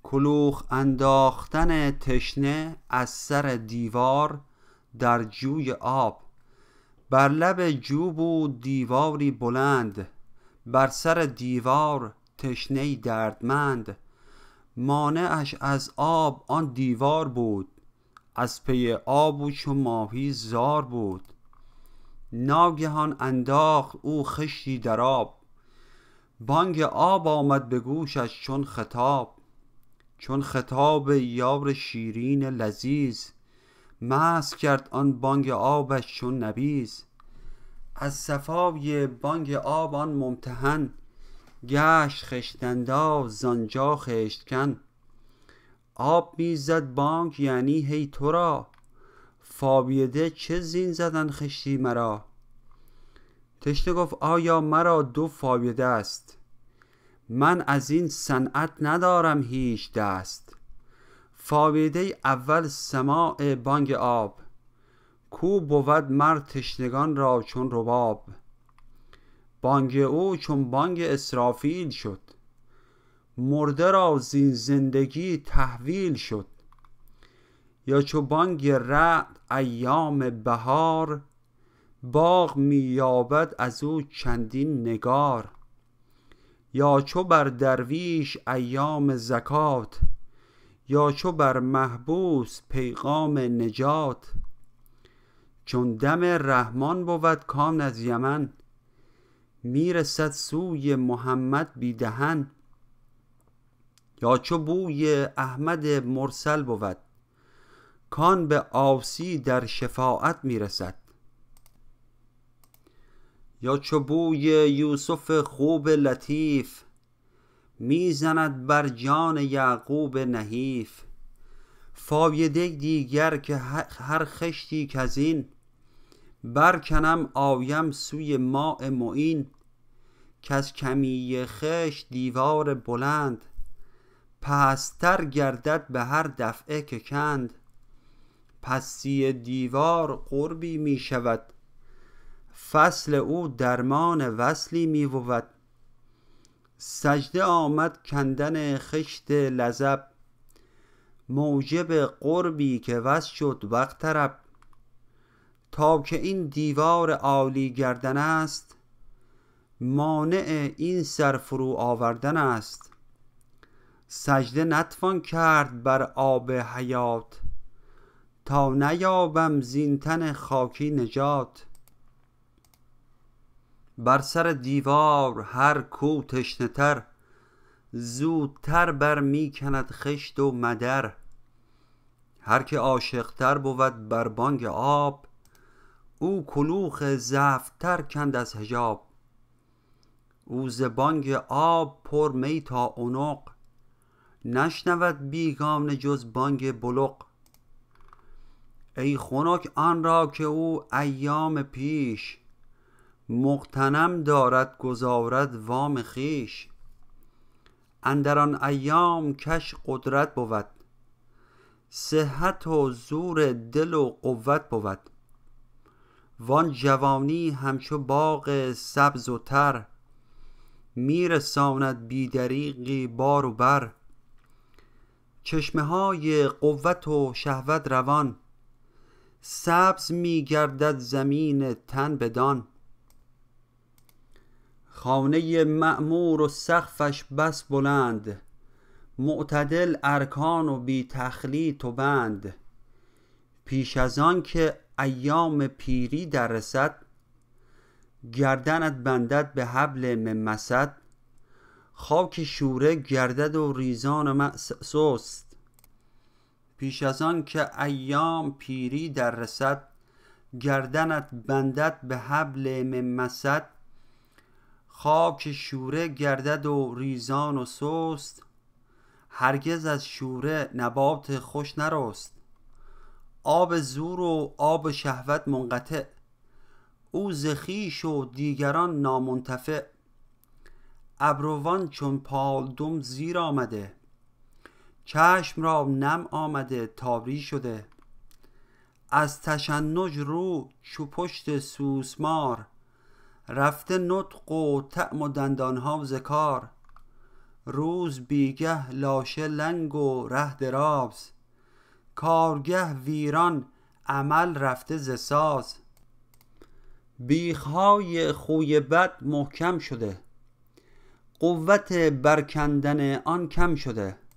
کلوخ انداختن تشنه از سر دیوار در جوی آب. بر لب جو بود دیواری بلند، بر سر دیوار تشنه دردمند. مانعش از آب آن دیوار بود، از پی آب و چو ماهی زار بود. ناگهان انداخت او خشتی در آب، بانگ آب آمد به گوشش چون خطاب. چون خطاب یار شیرین لذیذ، مست کرد آن بانگ آبش چون نبیذ. از صفای بانگ آب آن ممتحن، گشت خشت انداز زانجا خشت کن. آب میزد بانگ یعنی هی تو را، فابیده چه زین زدن خشتی مرا. تشنه گفت آیا مرا دو فابیده است، من از این صنعت ندارم هیچ دست. فابیده اول سماع بانگ آب، کو بود مر تشنگان را چون رباب. بانگ او چون بانگ اسرافیل شد، مرده را زین زندگی تحویل شد. یا چو بانگ رعد ایام بهار، باغ می یابد از او چندین نگار. یا چو بر درویش ایام زکات، یا چو بر محبوس پیغام نجات. چون دم رحمان بود کان از یمن، میرسد سوی محمد بی دهن. یا چو بوی احمد مرسل بود، کان به عاصی در شفاعت میرسد. یا چو بوی یوسف خوب لطیف، میزند بر جان یعقوب نحیف. فایده دیگر که هر خشتی کزین، برکنم آیم سوی ماء معین. کز کمی خشت دیوار بلند، پستر گردد به هر دفعه که کند. پستی دیوار قربی می شود، فصل او درمان وصلی می بود. سجده آمد کندن خشت لزب، موجب قربی که وصل شد واقترب. تا که این دیوار عالی گردن است، مانع این سر فرو آوردن است. سجده نتوان کرد بر آب حیات، تا نیابم زین تن خاکی نجات. بر سر دیوار هر کو تشنه تر، زودتر بر می کند خشت و مدر. هر که عاشق تر بود بر بانگ آب، او کلوخ زفت کند از حجاب. او ز بانگ آب پر می تا عنق، نشنود بیگانه جز بانگ بلق. ای خنک آن را که او ایام پیش، مغتنم دارد گزارد وام خویش. اندر آن ایام کش قدرت بود، صحت و زور دل و قوت بود. وان جوانی همچو باغ سبز و تر، میرساند بی دریغی بار و بر. چشمه های قوت و شهوت روان، سبز میگردد زمین تن بدان. خانه معمور و سقفش بس بلند، معتدل ارکان و بی تخلیط و بند. پیش از آن که ایام پیری در رسد، گردنت بندد به حبل من مسد. خاک شوره گردد و ریزان سست، پیش از آن که ایام پیری در رسد. گردنت بندد به حبل من مسد، خاک شوره گردد و ریزان و سست. هرگز از شوره نبات خوش نرست، آب زور و آب شهوت منقطع. او ز خویش و دیگران نامنتفع، ابروان چون پالدم زیر آمده. چشم را نم آمده تابی شده، از تشنج رو چو پشت سوسمار. رفته نطق و طعم و دندانها ز کار، روز بیگه لاشه لنگ و ره دراز، کارگه ویران عمل رفته ز ساز. بیخهای خوی بد محکم شده، قوت برکندن آن کم شده.